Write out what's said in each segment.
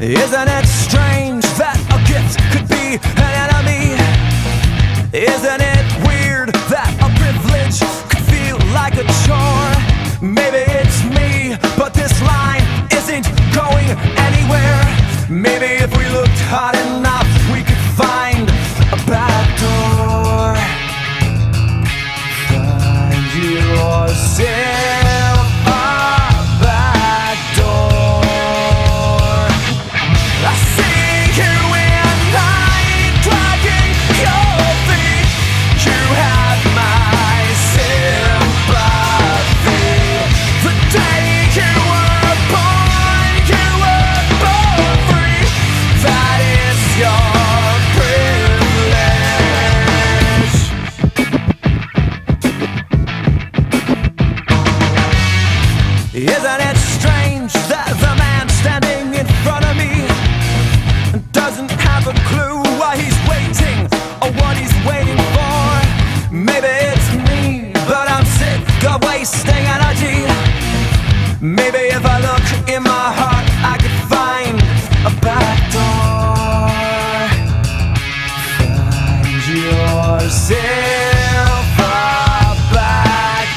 Isn't it strange that a gift could be an enemy? Isn't it weird that a privilege could feel like a chore? Maybe it's me, but this line isn't going anywhere. Maybe if we looked hard enough, we could find a back door. Find yourself a back door. I see you in night dragging your feet. You have my sympathy. The day you were born, you were born free. That is your privilege. Isn't it strange that the man standing in front of me doesn't have a clue why he's waiting or what he's waiting for? Maybe it's me, but I'm sick of wasting energy. Maybe if I look in my heart, I could find a back door. Find yourself a back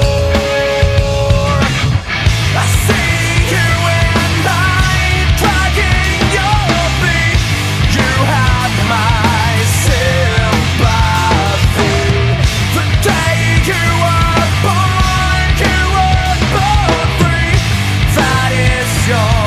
door. I see you in night dragging your feet. You have my sympathy. The day you were born, you were born free. That is your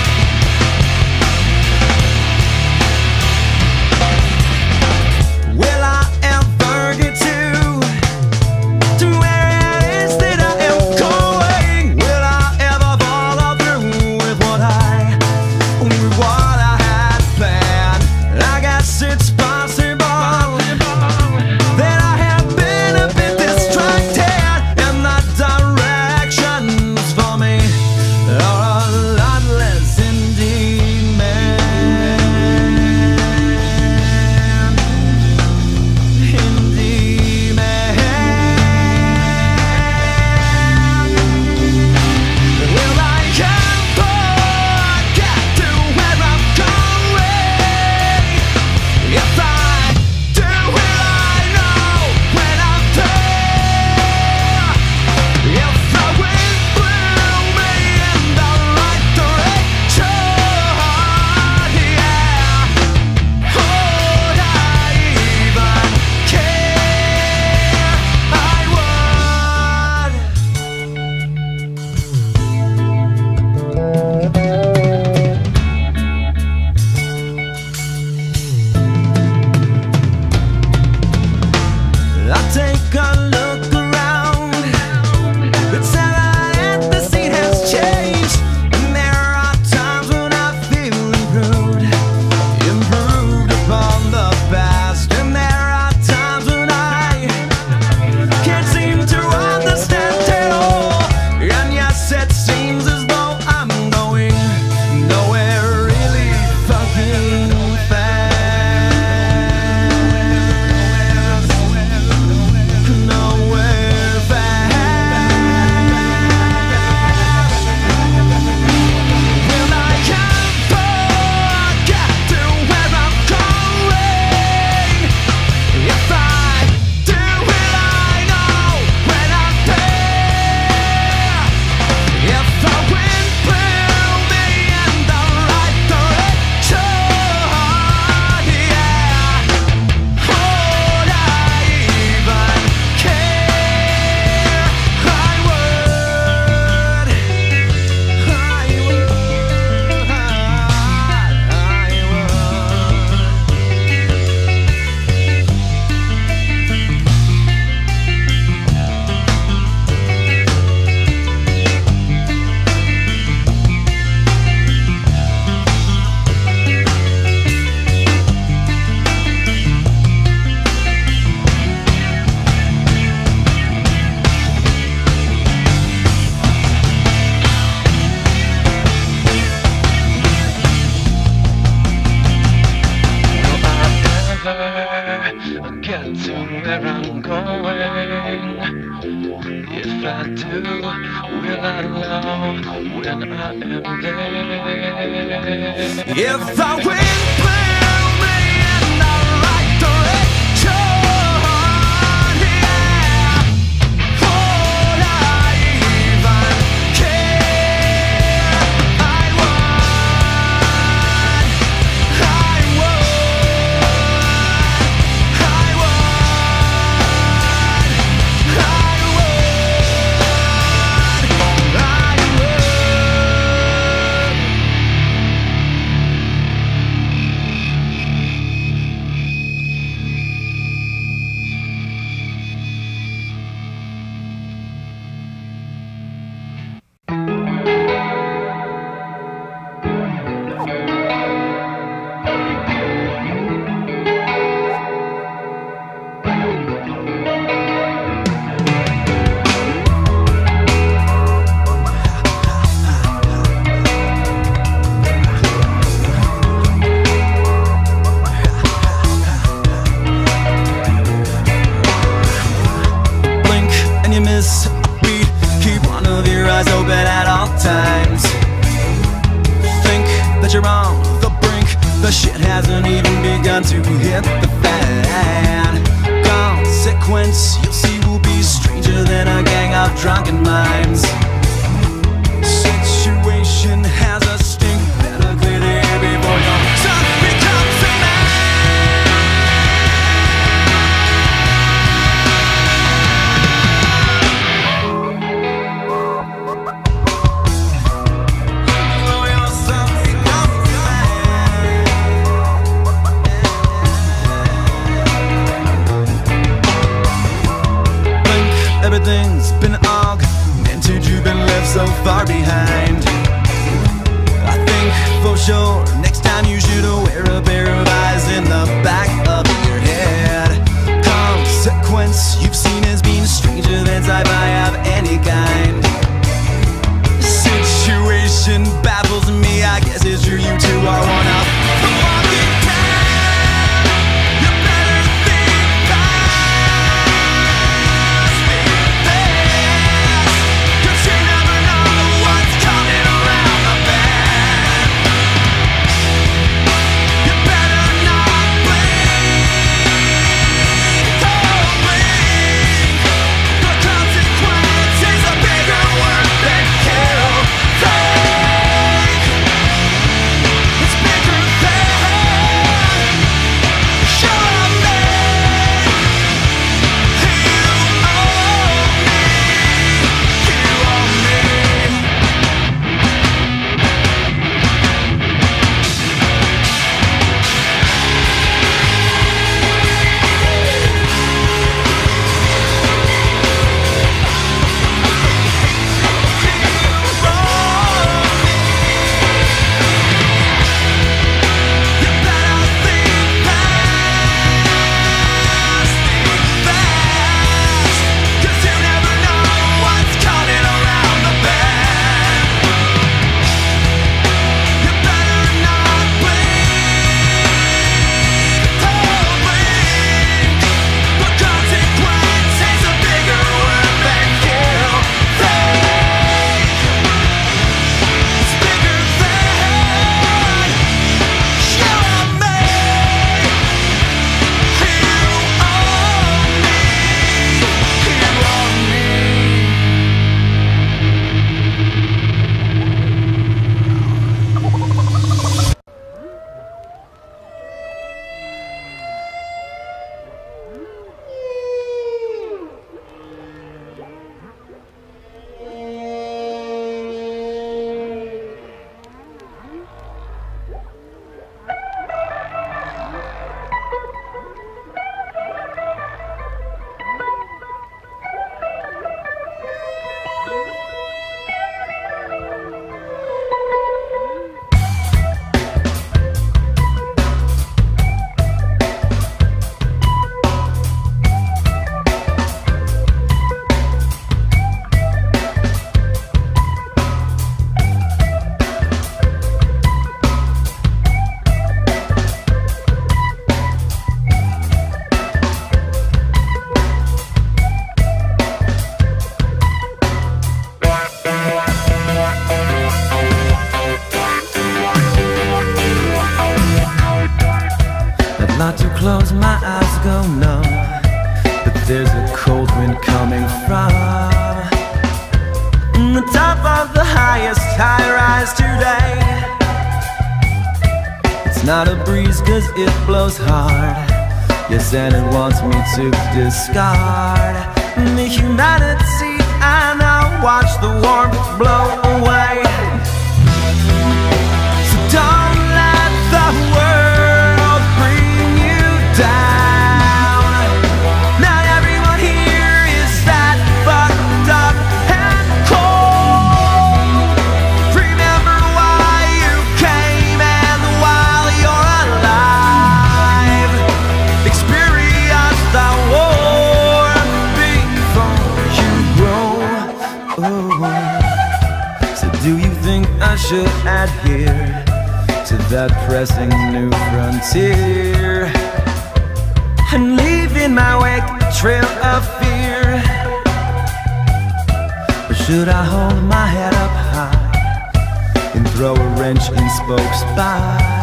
When going? If I do, will I know when I am there? If the wind blew me in the right direction, yeah, would I even care? I would, I would, I would, I miss a beat. Keep one of your eyes open at all times. Think that you're on the brink. The shit hasn't even begun to hit the fan. Consequence, you'll see, will be stranger than a gang of drunken mimes. Situation has a stink. Better clear the air before your son becomes a man. Everything's been augmented, you've been left so far behind. like to close my eyes, go numb, but there's a cold wind coming from the top of the highest high-rise today. It's not a breeze 'cause it blows hard, yes, and it wants me to discard the humanity I now watch the warmth blow away. So don't let the world bring you down. Not everyone here is that fucked up and cold. Remember why you came and while you're alive, experience the warmth before you grow. Oh. So do you think I should adhere to that pressing new frontier and leave in my wake a trail of fear? Or should I hold my head up high and throw a wrench in spokes by,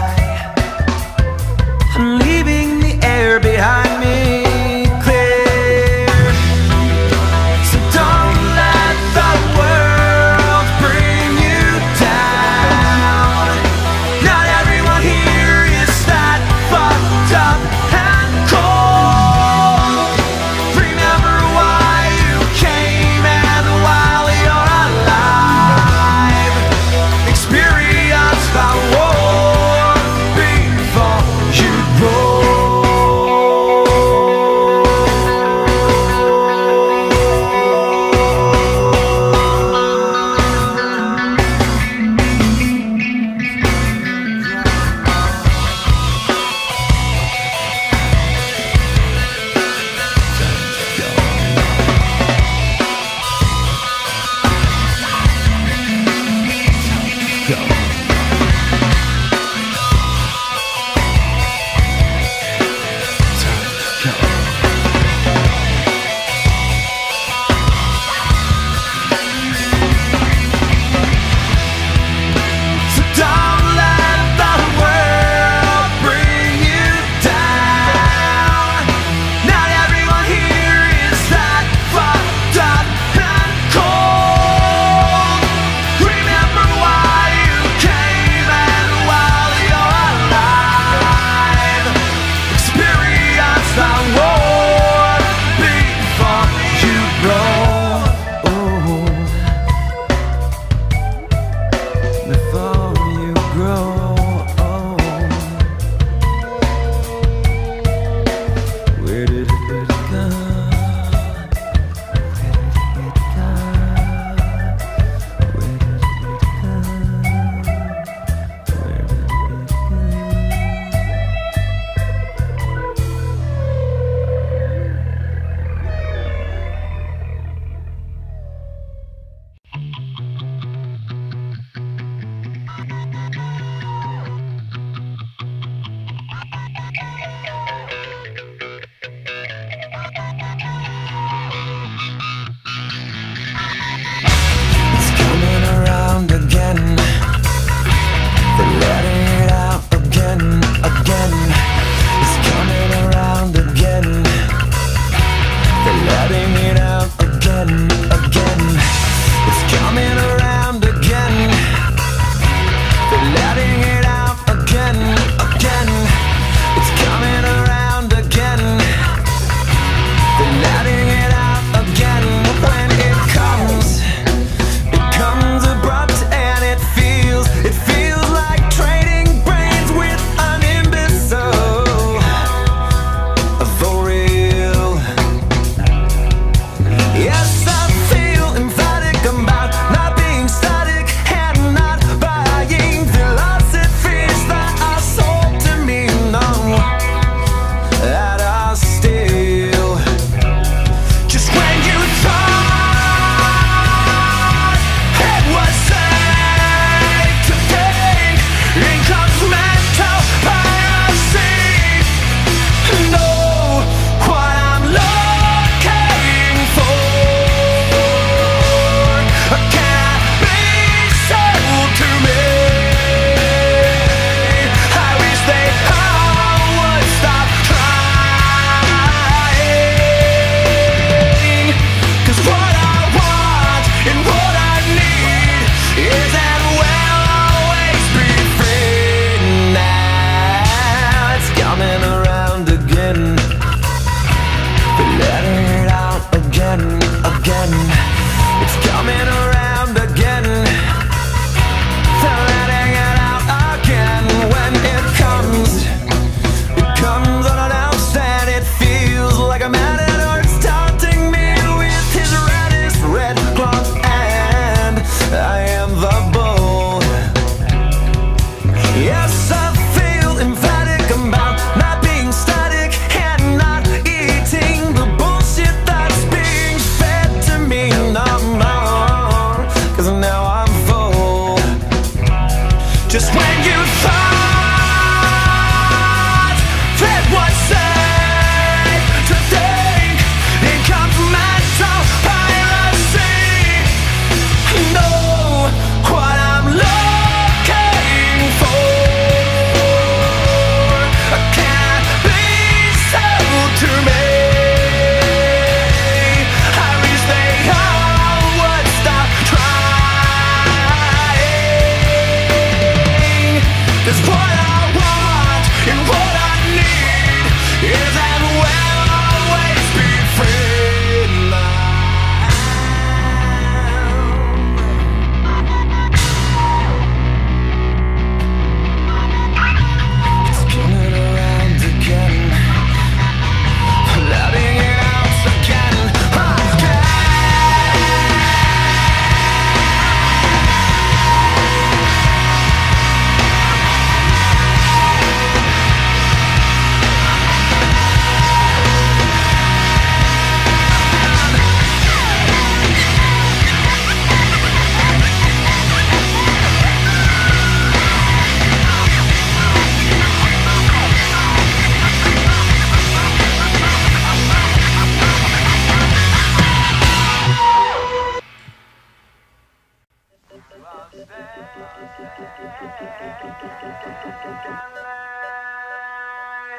leaving the air behind me clear? So don't let the world bring you down. Not everyone here is that fucked up and cold. Remember why you came and while you're alive, experience the warmth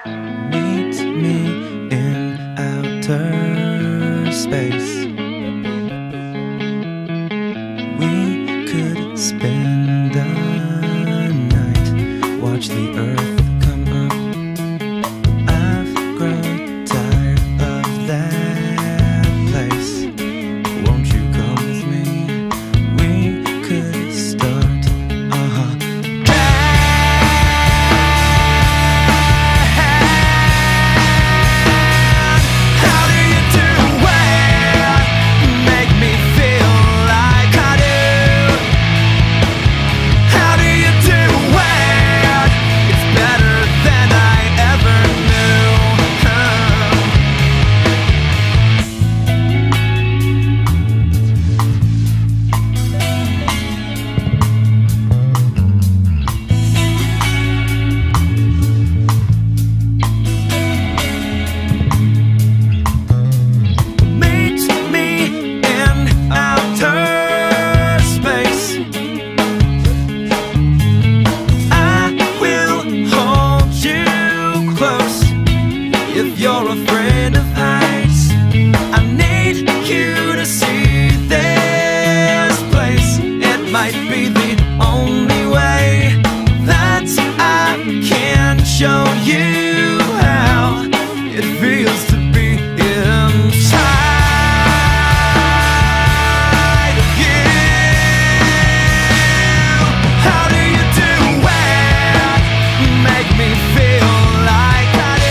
Meet me in outer space. We could spend the night, watch the earth come up. I've grown tired of that place. Won't you come with me? We could start you're afraid of heights. I need you to see this place. It might be the only way that I can show you how it feels to be inside of you. How do you do it? Make me feel like I do.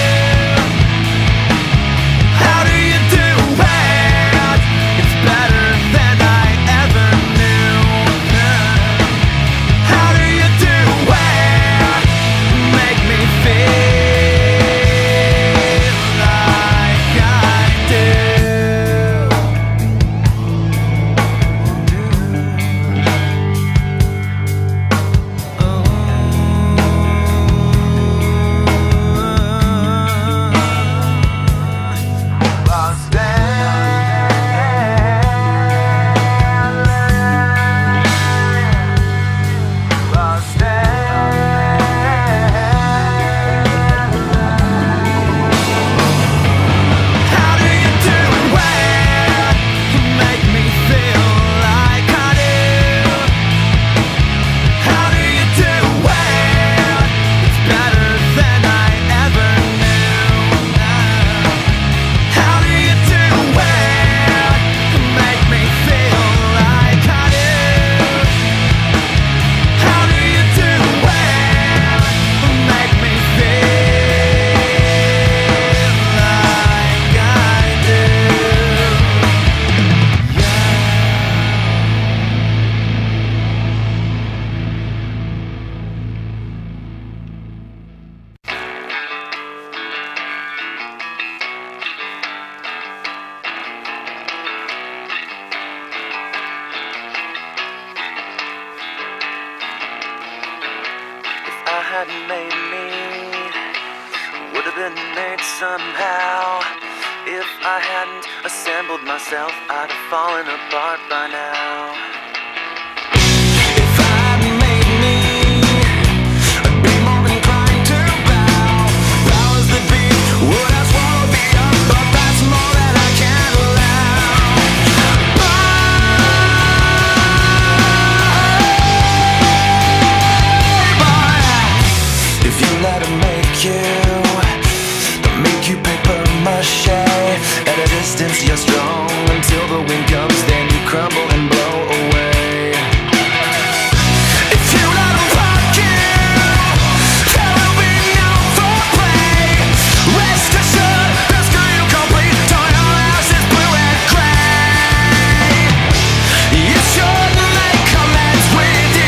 Hadn't made me, would have been made somehow. If I hadn't assembled myself, I'd have fallen apart by now. If I hadn't made me, I'd be more inclined to bow. Powers that be would have swallowed me up, but that's more than I can allow. If you let him make you paper mache. At a distance you're strong, until the wind comes, then you crumble and blow away. If you let him fuck you, there will be no foreplay. Rest assured, they'll screw you complete till your house is blue and gray. You shouldn't make comments with you.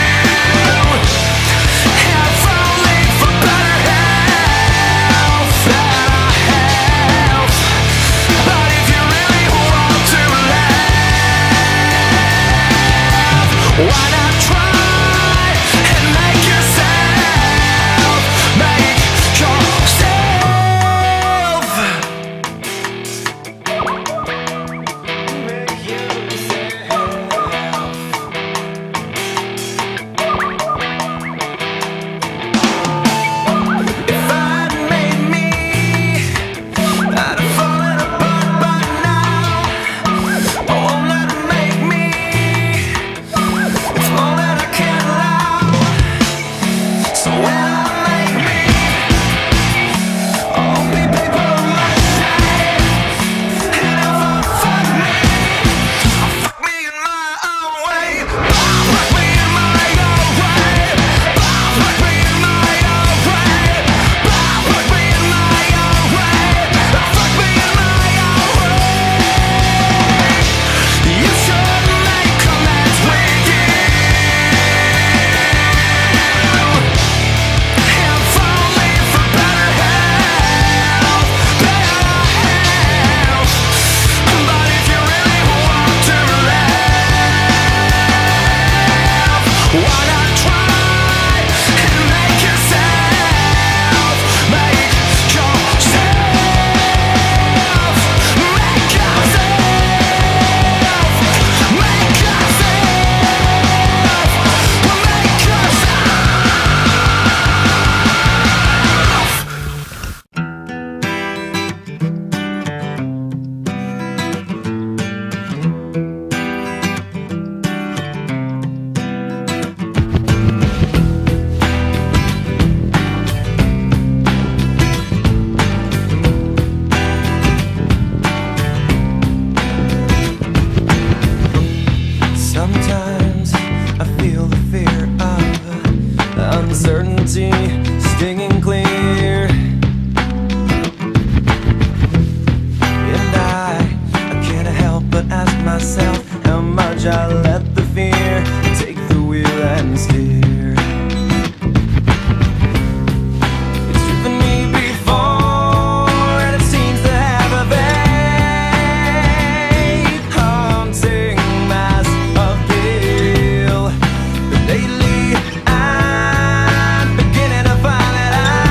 If only for better health. stinging clear. And I can't help but ask myself how much I let the fear take the wheel and steer. It's driven me before, and it seems to have a vague, haunting mass of guilt. But lately I'm beginning to find that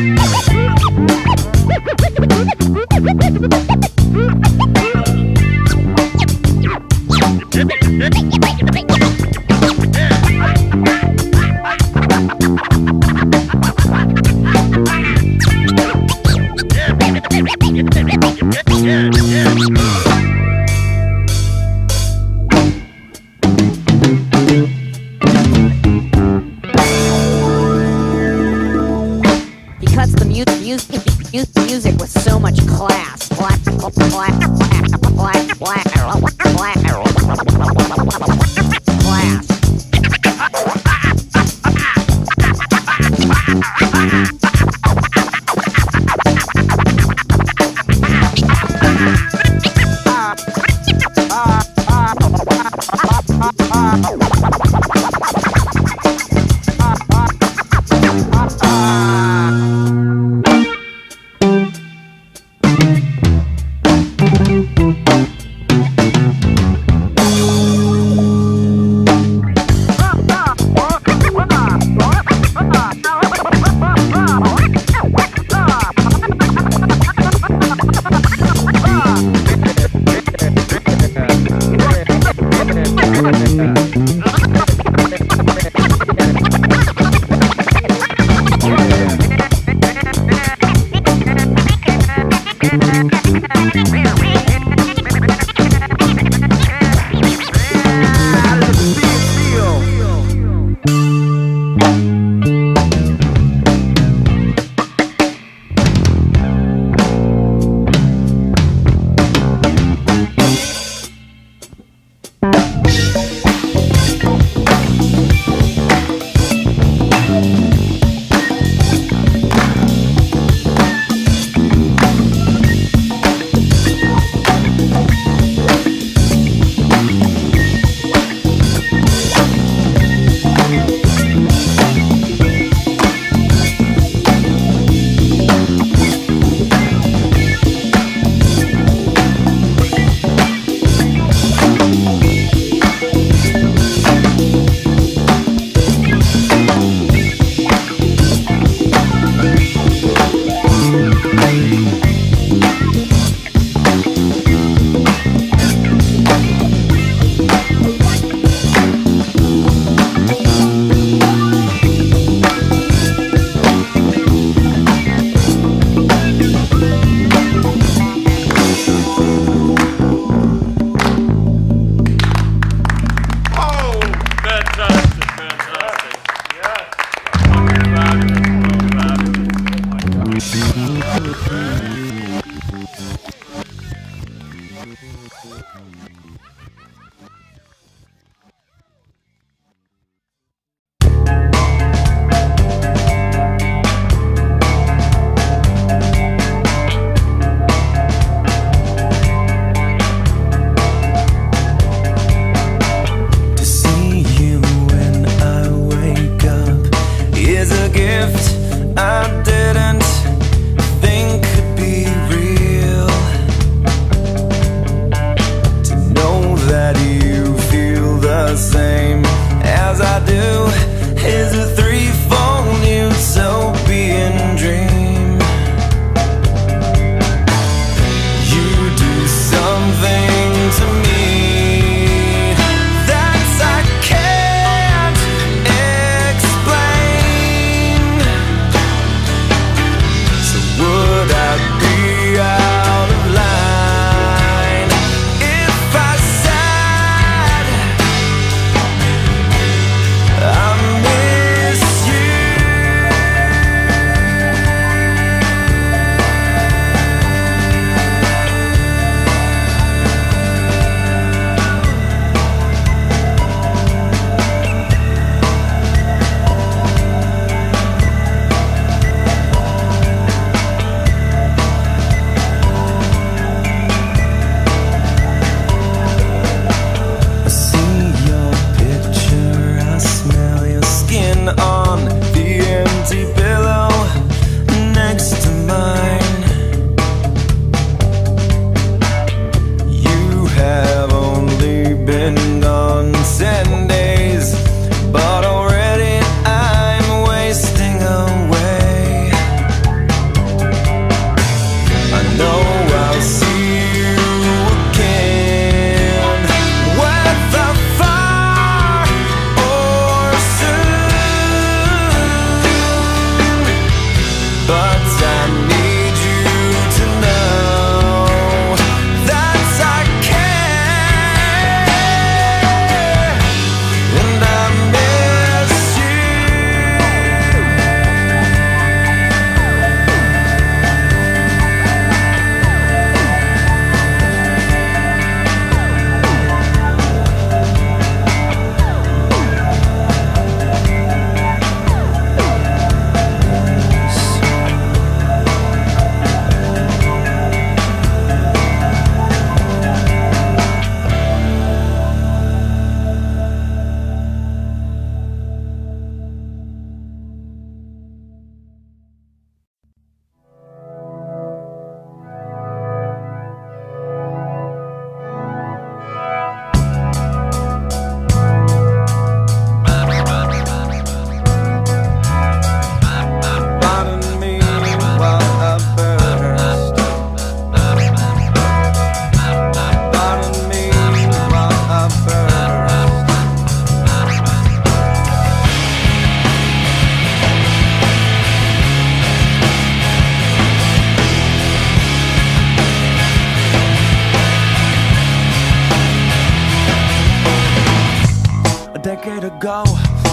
Music with so much class.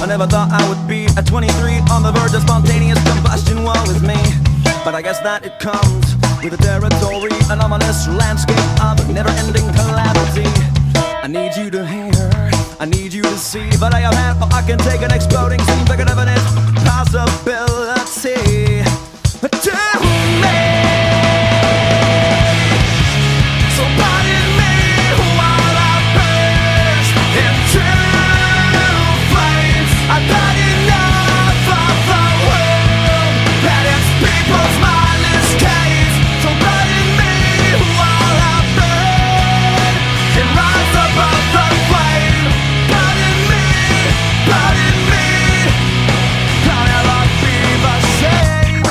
I never thought I would be at 23 on the verge of spontaneous combustion. Woe is me, but I guess that it comes with the territory, an ominous landscape of never-ending calamity. I need you to hear, I need you to see, but I am at, I can take an exploding scene, like an evident possibility to me. So pardon me while I burst into flames. I've had enough of the world and its people's mindless gaze. So pardon me while I burn and rise above the flame. Pardon me, I'll never be the same.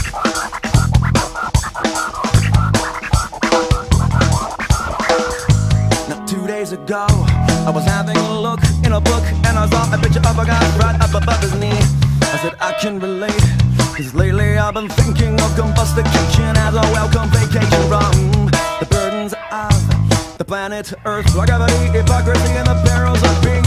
Now 2 days ago, I was having a look in a book and I saw a picture of a guy right up above his knee. I said I can relate, cause lately I've been thinking of combustication as a welcome vacation from the burdens of the planet Earth, gravity, hypocrisy, and the perils of being